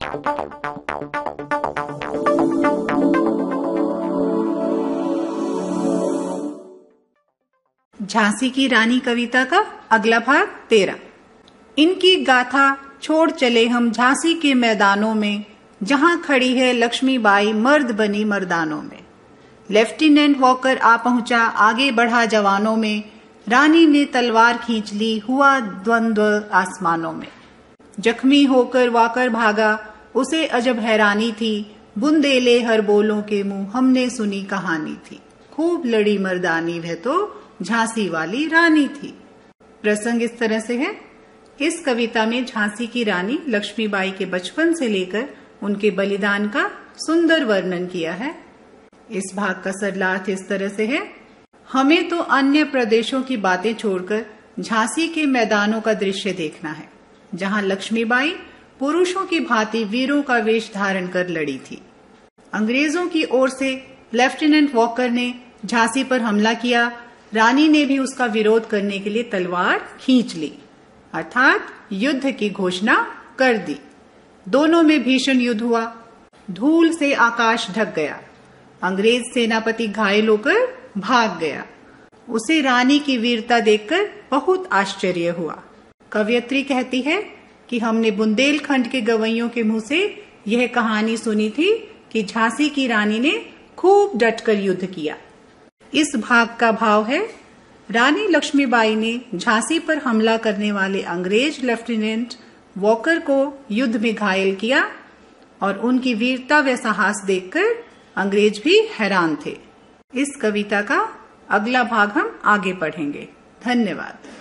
झांसी की रानी कविता का अगला भाग 13। इनकी गाथा छोड़ चले हम झांसी के मैदानों में, जहां खड़ी है लक्ष्मीबाई मर्द बनी मर्दानों में। लेफ्टिनेंट वॉकर आ पहुंचा, आगे बढ़ा जवानों में, रानी ने तलवार खींच ली, हुआ द्वंद्व आसमानों में। जख्मी होकर वॉकर भागा, उसे अजब हैरानी थी, बुंदेले हर बोलों के मुंह हमने सुनी कहानी थी। खूब लड़ी मर्दानी वह तो झांसी वाली रानी थी। प्रसंग इस तरह से है। इस कविता में झांसी की रानी लक्ष्मीबाई के बचपन से लेकर उनके बलिदान का सुंदर वर्णन किया है। इस भाग का सरलार्थ इस तरह से है। हमें तो अन्य प्रदेशों की बातें छोड़कर झांसी के मैदानों का दृश्य देखना है, जहां लक्ष्मीबाई पुरुषों की भांति वीरों का वेश धारण कर लड़ी थी। अंग्रेजों की ओर से लेफ्टिनेंट वॉकर ने झांसी पर हमला किया। रानी ने भी उसका विरोध करने के लिए तलवार खींच ली, अर्थात युद्ध की घोषणा कर दी। दोनों में भीषण युद्ध हुआ। धूल से आकाश ढक गया। अंग्रेज सेनापति घायल होकर भाग गया। उसे रानी की वीरता देखकर बहुत आश्चर्य हुआ। कवयित्री कहती है कि हमने बुंदेलखंड के गवैयों के मुंह से यह कहानी सुनी थी कि झांसी की रानी ने खूब डटकर युद्ध किया। इस भाग का भाव है, रानी लक्ष्मीबाई ने झांसी पर हमला करने वाले अंग्रेज लेफ्टिनेंट वॉकर को युद्ध में घायल किया और उनकी वीरता व साहस देखकर अंग्रेज भी हैरान थे। इस कविता का अगला भाग हम आगे पढ़ेंगे। धन्यवाद।